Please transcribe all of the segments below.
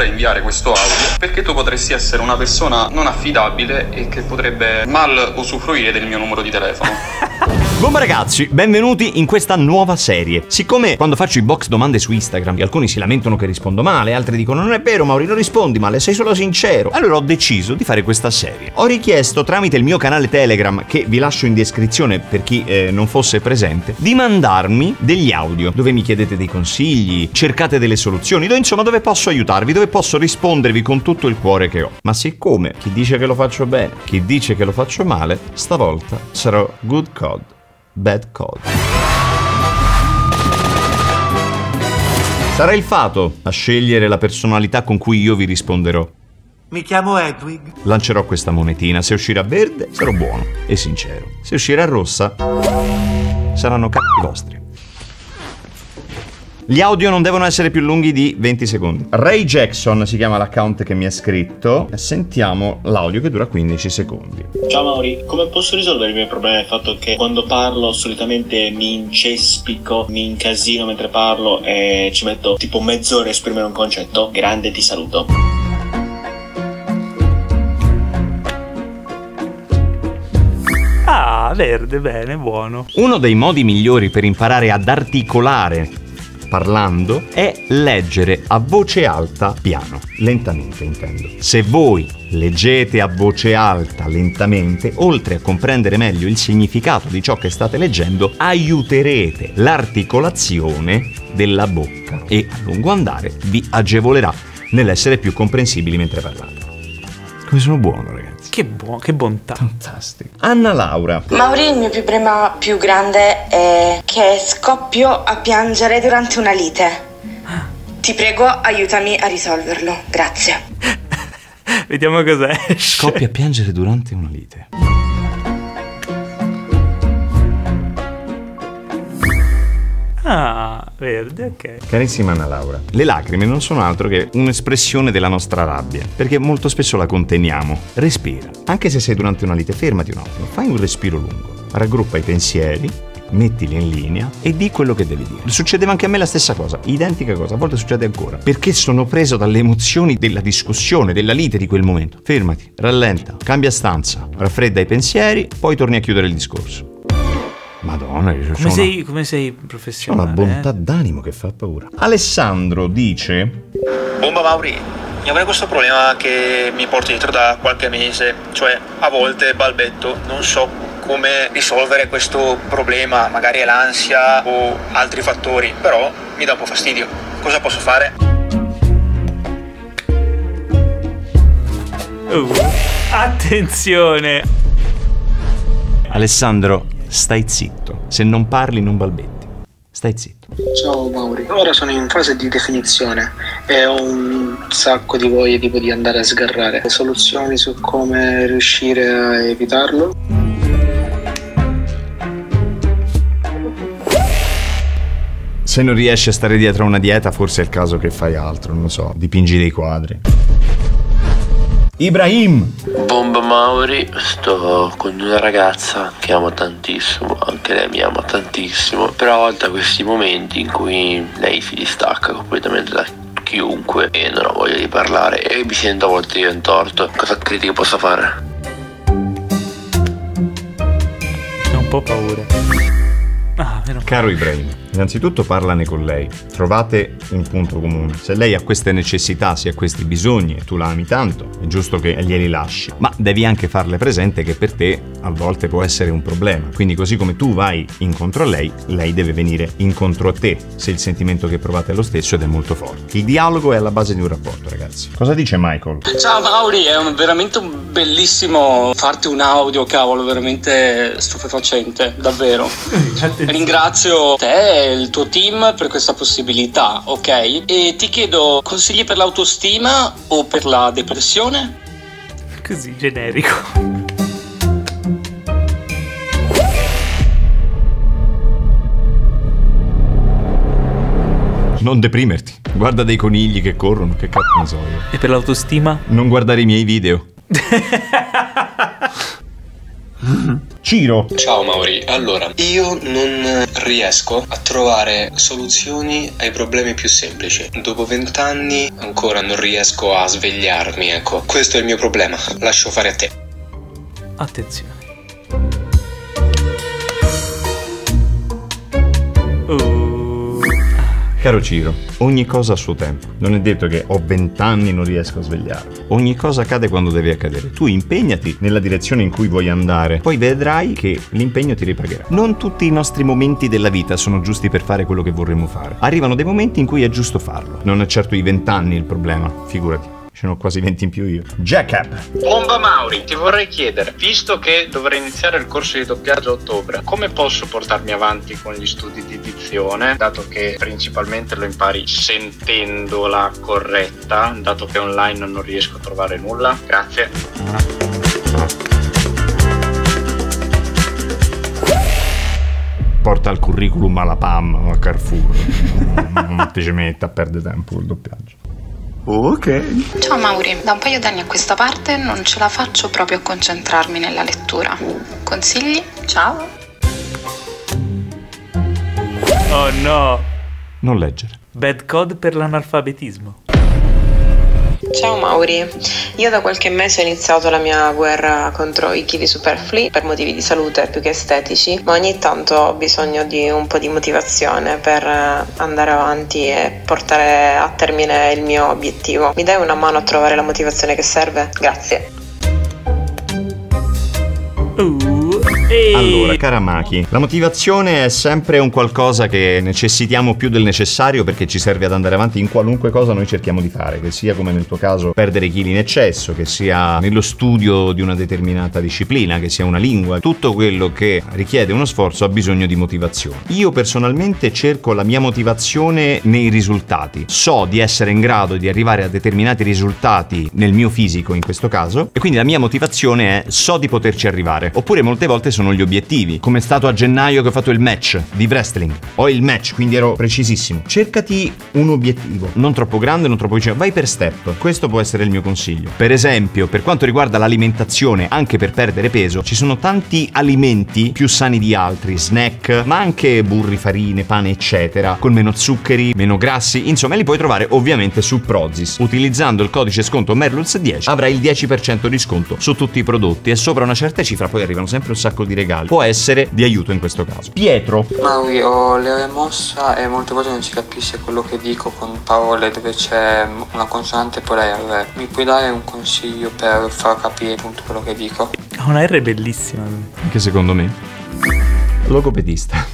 vorrei inviare questo audio perché tu potresti essere una persona non affidabile e che potrebbe mal usufruire del mio numero di telefono. Buon ragazzi, benvenuti in questa nuova serie. Siccome quando faccio i box domande su Instagram alcuni si lamentano che rispondo male, altri dicono non è vero Mauri, non rispondi male, sei solo sincero, allora ho deciso di fare questa serie. Ho richiesto tramite il mio canale Telegram, che vi lascio in descrizione per chi non fosse presente, di mandarmi degli audio dove mi chiedete dei consigli, cercate delle soluzioni, insomma dove posso aiutarvi, dove posso rispondervi con tutto il cuore che ho. Ma siccome chi dice che lo faccio bene, chi dice che lo faccio male, stavolta sarò good cod, bad cod. Sarà il fato a scegliere la personalità con cui io vi risponderò. Mi chiamo Edwig. Lancerò questa monetina, se uscirà verde sarò buono e sincero, se uscirà rossa saranno cazzi vostri. Gli audio non devono essere più lunghi di 20 secondi. Ray Jackson si chiama l'account che mi ha scritto. Sentiamo l'audio che dura 15 secondi. Ciao Mauri, come posso risolvere il mio problema? Il fatto che quando parlo solitamente mi incespico, mi incasino mentre parlo e ci metto tipo mezz'ora a esprimere un concetto. Grande, ti saluto. Ah, verde, bene, buono. Uno dei modi migliori per imparare ad articolare parlando è leggere a voce alta piano, lentamente intendo. Se voi leggete a voce alta lentamente, oltre a comprendere meglio il significato di ciò che state leggendo, aiuterete l'articolazione della bocca e a lungo andare vi agevolerà nell'essere più comprensibili mentre parlate. Come sono buono, ragazzi. Che bontà. Fantastico. Anna Laura. Mauri, il mio problema più grande è che scoppio a piangere durante una lite. Ti prego, aiutami a risolverlo. Grazie. Vediamo cos'è. Scoppia a piangere durante una lite. Ah, verde, ok. Carissima Anna Laura, le lacrime non sono altro che un'espressione della nostra rabbia, perché molto spesso la conteniamo. Respira. Anche se sei durante una lite, fermati un attimo, fai un respiro lungo, raggruppa i pensieri, mettili in linea e di quello che devi dire. Succedeva anche a me la stessa cosa, identica cosa, a volte succede ancora, perché sono preso dalle emozioni della discussione, della lite di quel momento. Fermati, rallenta, cambia stanza, raffredda i pensieri, poi torni a chiudere il discorso. Madonna, come sei professionale? C'è una bontà d'animo che fa paura. Alessandro dice: Bomba Mauri, io avrei questo problema che mi porto dietro da qualche mese, cioè a volte balbetto, non so come risolvere questo problema, magari è l'ansia o altri fattori, però mi dà un po' fastidio. Cosa posso fare? Attenzione! Alessandro, stai zitto. Se non parli non balbetti. Stai zitto. Ciao Mauri, ora sono in fase di definizione e ho un sacco di voglia tipo di andare a sgarrare. Soluzioni su come riuscire a evitarlo? Se non riesci a stare dietro a una dieta, forse è il caso che fai altro, non lo so, dipingi dei quadri. Ibrahim. Bomba Mauri, sto con una ragazza che amo tantissimo, anche lei mi ama tantissimo, però a volte ha questi momenti in cui lei si distacca completamente da chiunque e non ho voglia di parlare e mi sento a volte io in torto. Cosa credi che possa fare? Ho un po' paura. Caro Ibrahim, innanzitutto parlane con lei, trovate un punto comune. Se lei ha queste necessità, se ha questi bisogni e tu la ami tanto, è giusto che glieli lasci, ma devi anche farle presente che per te a volte può essere un problema, quindi così come tu vai incontro a lei, lei deve venire incontro a te se il sentimento che provate è lo stesso ed è molto forte. Il dialogo è alla base di un rapporto, ragazzi. Cosa dice Michael? Ciao Mauri, è veramente bellissimo farti un audio, cavolo, veramente stupefacente, davvero. Ringrazio te e il tuo team per questa possibilità, ok? E ti chiedo consigli per l'autostima o per la depressione? Così generico. Non deprimerti, guarda dei conigli che corrono, che cazzo ne so io. E per l'autostima? Non guardare i miei video. Ciro. Ciao Mauri, allora, io non riesco a trovare soluzioni ai problemi più semplici. Dopo 20 anni ancora non riesco a svegliarmi, ecco. Questo è il mio problema, lascio fare a te. Attenzione. Caro Ciro, ogni cosa a suo tempo. Non è detto che ho 20 anni e non riesco a svegliarmi. Ogni cosa accade quando deve accadere. Tu impegnati nella direzione in cui vuoi andare, poi vedrai che l'impegno ti ripagherà. Non tutti i nostri momenti della vita sono giusti per fare quello che vorremmo fare. Arrivano dei momenti in cui è giusto farlo. Non è certo i 20 anni il problema, figurati. Ce ne ho quasi 20 in più io. Jacob. Bomba Mauri, ti vorrei chiedere, visto che dovrei iniziare il corso di doppiaggio a ottobre, come posso portarmi avanti con gli studi di dizione, dato che principalmente lo impari sentendola corretta, dato che online non riesco a trovare nulla? Grazie. Porta il curriculum alla PAM o a Carrefour. Non ti ci metta a perdere tempo col doppiaggio. Ok. Ciao Mauri, da un paio d'anni a questa parte non ce la faccio proprio a concentrarmi nella lettura. Consigli? Ciao. Oh no. Non leggere. Bad code per l'analfabetismo. Ciao Mauri, io da qualche mese ho iniziato la mia guerra contro i chili superflui per motivi di salute più che estetici, ma ogni tanto ho bisogno di un po' di motivazione per andare avanti e portare a termine il mio obiettivo. Mi dai una mano a trovare la motivazione che serve? Grazie. Allora, cara Maki, la motivazione è sempre un qualcosa che necessitiamo più del necessario perché ci serve ad andare avanti in qualunque cosa noi cerchiamo di fare, che sia come nel tuo caso perdere chili in eccesso, che sia nello studio di una determinata disciplina, che sia una lingua. Tutto quello che richiede uno sforzo ha bisogno di motivazione. Io personalmente cerco la mia motivazione nei risultati. So di essere in grado di arrivare a determinati risultati nel mio fisico in questo caso, e quindi la mia motivazione è so di poterci arrivare. Oppure molte volte sono gli obiettivi, come è stato a gennaio che ho fatto il match di wrestling. Ho il match, quindi ero precisissimo. Cercati un obiettivo, non troppo grande, non troppo vicino, vai per step. Questo può essere il mio consiglio. Per esempio, per quanto riguarda l'alimentazione, anche per perdere peso, ci sono tanti alimenti più sani di altri, snack, ma anche burri, farine, pane, eccetera, con meno zuccheri, meno grassi, insomma li puoi trovare ovviamente su Prozis. Utilizzando il codice sconto Merluz10 avrai il 10% di sconto su tutti i prodotti e sopra una certa cifra poi arrivano sempre un sacco di regali. Può essere di aiuto in questo caso. Pietro. Mauri, ho l'R mossa e molte volte non si capisce quello che dico con parole dove c'è una consonante e poi la R. Mi puoi dare un consiglio per far capire appunto quello che dico? Ha una R bellissima. Anche secondo me. Logopedista.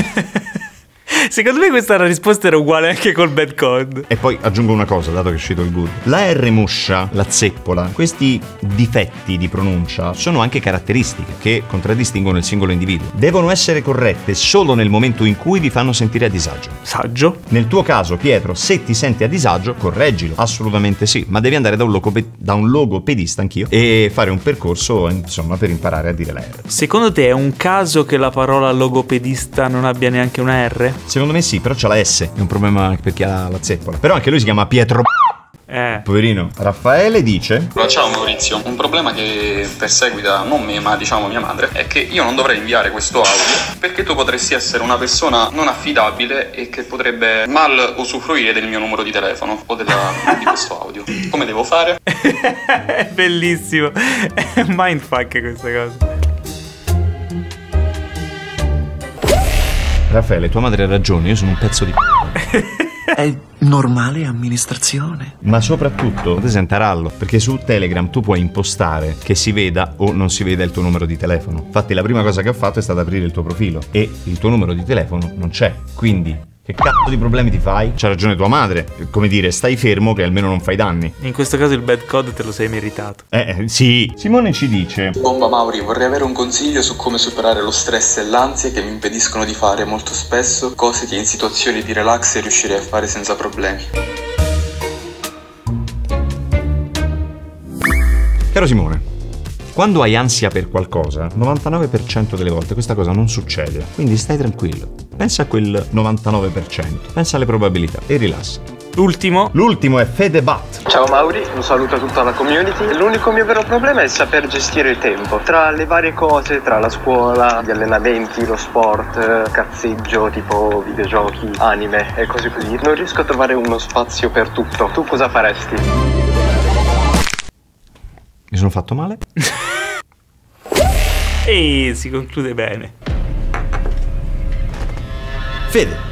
Secondo me questa risposta era uguale anche col bad code. E poi aggiungo una cosa, dato che è uscito il good. La R moscia, la zeppola, questi difetti di pronuncia sono anche caratteristiche che contraddistinguono il singolo individuo. Devono essere corrette solo nel momento in cui vi fanno sentire a disagio. Saggio? Nel tuo caso, Pietro, se ti senti a disagio, correggilo. Assolutamente sì. Ma devi andare da un logopedista, anch'io, e fare un percorso, insomma, per imparare a dire la R. Secondo te è un caso che la parola logopedista non abbia neanche una R? Secondo me sì, però c'ha la S, è un problema anche per chi ha la zeppola. Però anche lui si chiama Pietro. Poverino. Raffaele dice: ciao Maurizio, un problema che perseguita non me ma diciamo mia madre è che io non dovrei inviare questo audio perché tu potresti essere una persona non affidabile e che potrebbe mal usufruire del mio numero di telefono o di questo audio. Come devo fare? È bellissimo. È mindfuck questa cosa. Raffaele, tua madre ha ragione, io sono un pezzo di È normale amministrazione. Ma soprattutto presenta rallo, perché su Telegram tu puoi impostare che si veda o non si veda il tuo numero di telefono. Infatti la prima cosa che ho fatto è stata aprire il tuo profilo e il tuo numero di telefono non c'è. Quindi che cazzo di problemi ti fai? C'ha ragione tua madre. Come dire, stai fermo che almeno non fai danni. In questo caso il bad code te lo sei meritato. Sì. Simone ci dice: Bomba Mauri, vorrei avere un consiglio su come superare lo stress e l'ansia che mi impediscono di fare molto spesso cose che in situazioni di relax riuscirei a fare senza problemi. Caro Simone, quando hai ansia per qualcosa, 99% delle volte questa cosa non succede. Quindi stai tranquillo. Pensa a quel 99%. Pensa alle probabilità e rilassa. L'ultimo è Fede Bat. Ciao Mauri, un saluto a tutta la community. L'unico mio vero problema è saper gestire il tempo. Tra le varie cose, tra la scuola, gli allenamenti, lo sport, cazzeggio, tipo videogiochi, anime e cose così, non riesco a trovare uno spazio per tutto. Tu cosa faresti? Mi sono fatto male? E si conclude bene. Fede.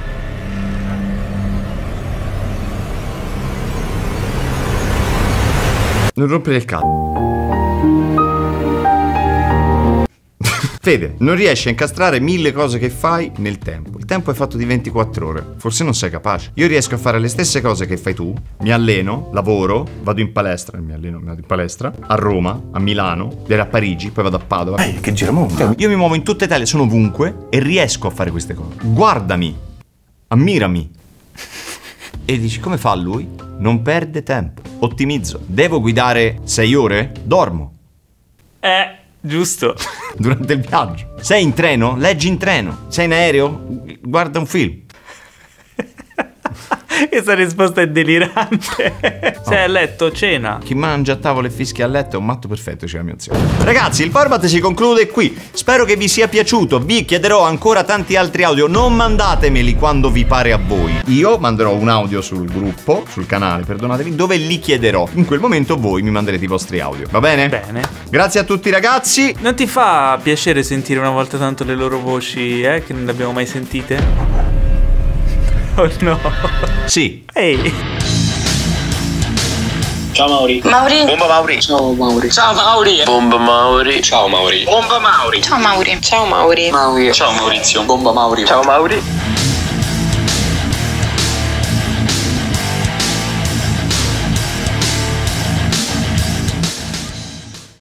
Non rompere il cazzo. Fede, non riesci a incastrare 1000 cose che fai nel tempo. Il tempo è fatto di 24 ore. Forse non sei capace. Io riesco a fare le stesse cose che fai tu. Mi alleno, lavoro, vado in palestra. Vado in palestra. A Roma, a Milano, a Parigi, poi vado a Padova. Che giramondo. Io mi muovo in tutta Italia, sono ovunque e riesco a fare queste cose. Guardami. Ammirami. E dici, come fa lui? Non perde tempo. Ottimizzo. Devo guidare 6 ore? Dormo. Giusto. Durante il viaggio. Sei in treno? Leggi in treno. Sei in aereo? Guarda un film. Questa risposta è delirante. Sei a letto, cena. Chi mangia a tavola e fischia a letto è un matto perfetto, c'è la mia zia. Ragazzi, il format si conclude qui. Spero che vi sia piaciuto. Vi chiederò ancora tanti altri audio. Non mandatemeli quando vi pare a voi. Io manderò un audio sul gruppo, sul canale, perdonatemi, dove li chiederò. In quel momento voi mi manderete i vostri audio. Va bene? Bene. Grazie a tutti ragazzi. Non ti fa piacere sentire una volta tanto le loro voci, che non le abbiamo mai sentite? Oh no. Sì. Ehi. Ciao Mauri. Mauri. Bomba Mauri. Ciao Mauri. Ciao Mauri. Bomba Mauri. Ciao Mauri. Bomba Mauri. Ciao Mauri. Ciao Mauri. Mauri. Ciao Maurizio. Bomba Mauri. Ciao Mauri.